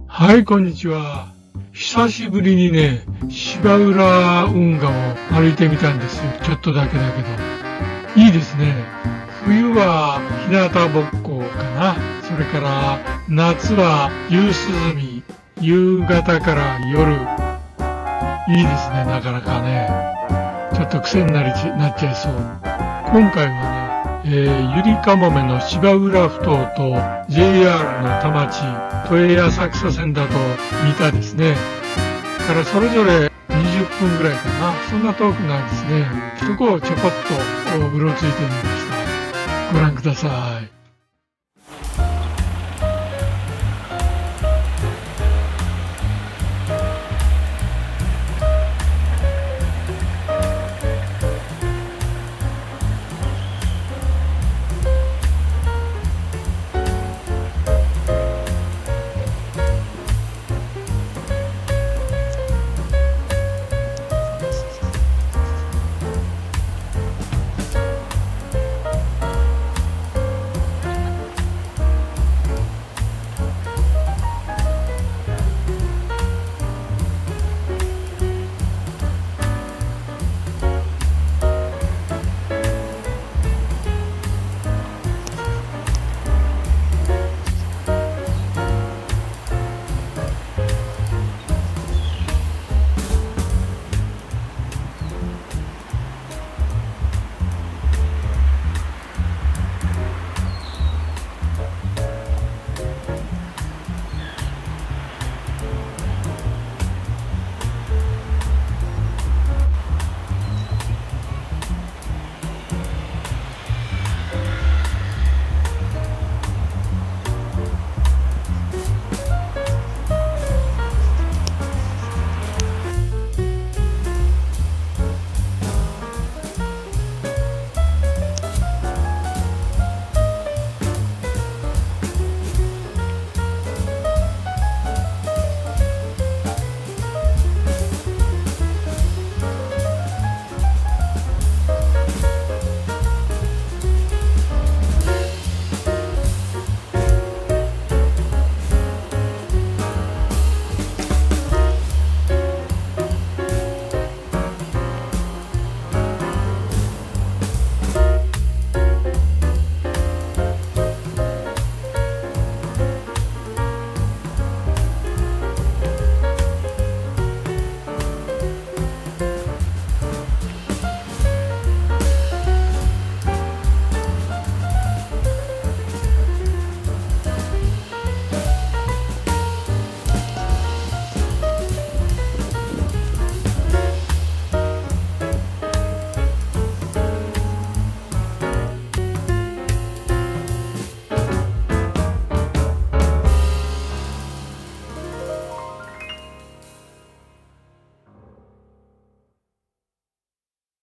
はい、こんにちは。久しぶりにね、芝浦運河を歩いてみたんですよ。ちょっとだけだけど。いいですね。冬は日向ぼっこかな。それから夏は夕涼み。夕方から夜。いいですね、なかなかね。ちょっと癖になっちゃいそう。今回はね、ゆりかもめの芝浦ふ頭と JR の田町、都営浅草線だと見たですね。からそれぞれ20分ぐらいかな。そんな遠くないですね。そこをちょこっとうろついてみました。ご覧ください。